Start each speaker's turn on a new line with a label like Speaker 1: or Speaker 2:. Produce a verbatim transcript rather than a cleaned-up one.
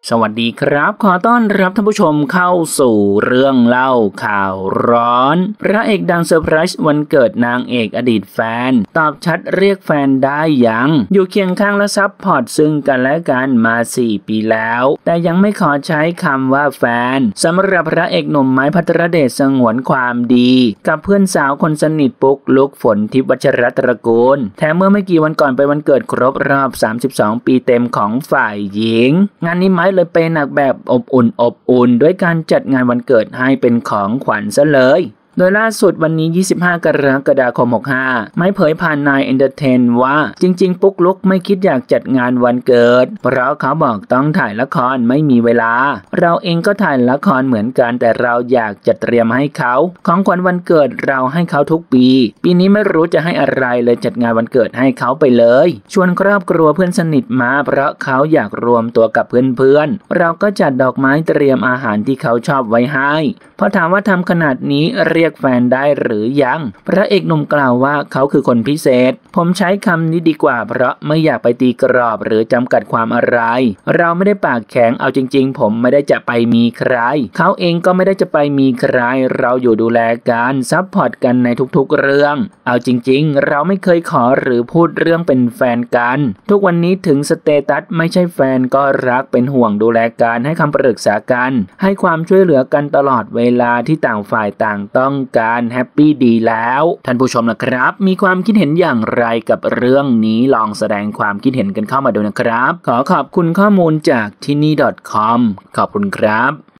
Speaker 1: สวัสดีครับขอต้อนรับท่านผู้ชมเข้าสู่เรื่องเล่าข่าวร้อนพระเอกดังเซอร์ไพรส์วันเกิดนางเอกอดีตแฟนตอบชัดเรียกแฟนได้ยังอยู่เคียงข้างและซัพพอร์ตซึ่งกันและกันมาสี่ปีแล้วแต่ยังไม่ขอใช้คำว่าแฟนสำหรับพระเอกหนุ่มไม้ภัทรเดชสงวนความดีกับเพื่อนสาวคนสนิทปุ๊กลุกฝนทิพย์วัชรตระกูลแถมเมื่อไม่กี่วันก่อนไปวันเกิดครบรอบสามสิบสองปีเต็มของฝ่ายหญิงงานนี้ไม้เลยเปย์หนักแบบอบอุ่นอบอุ่นด้วยการจัดงานวันเกิดให้เป็นของขวัญซะเลยโดยล่าสุดวันนี้ยี่สิบห้ากรกฎาคมหกสิบห้าไม่เผยผ่านนายเอนเตอร์เทนว่าจริงๆปุ๊กลุกไม่คิดอยากจัดงานวันเกิดเพราะเขาบอกต้องถ่ายละครไม่มีเวลาเราเองก็ถ่ายละครเหมือนกันแต่เราอยากจะเตรียมให้เขาของขวัญวันเกิดเราให้เขาทุกปีปีนี้ไม่รู้จะให้อะไรเลยจัดงานวันเกิดให้เขาไปเลยชวนครอบครัวเพื่อนสนิทมาเพราะเขาอยากรวมตัวกับเพื่อนๆเราก็จัดดอกไม้เตรียมอาหารที่เขาชอบไว้ให้พอถามว่าทำขนาดนี้เรียกแฟนได้หรือยังพระเอกหนุ่มกล่าวว่าเขาคือคนพิเศษผมใช้คำนี้ดีกว่าเพราะไม่อยากไปตีกรอบหรือจำกัดความอะไรเราไม่ได้ปากแข็งเอาจริงๆผมไม่ได้จะไปมีใครเขาเองก็ไม่ได้จะไปมีใครเราอยู่ดูแลกันซัพพอร์ตกันในทุกๆเรื่องเอาจริงๆเราไม่เคยขอหรือพูดเรื่องเป็นแฟนกันทุกวันนี้ถึงสเตตัสไม่ใช่แฟนก็รักเป็นห่วงดูแลกันให้คำปรึกษากันให้ความช่วยเหลือกันตลอดเวลาที่ต่างฝ่ายต่างต้องการแฮปปี้ดีแล้วท่านผู้ชมนะครับมีความคิดเห็นอย่างไรกับเรื่องนี้ลองแสดงความคิดเห็นกันเข้ามาดูนะครับขอขอบคุณข้อมูลจากที่นี่ .com ขอบคุณครับ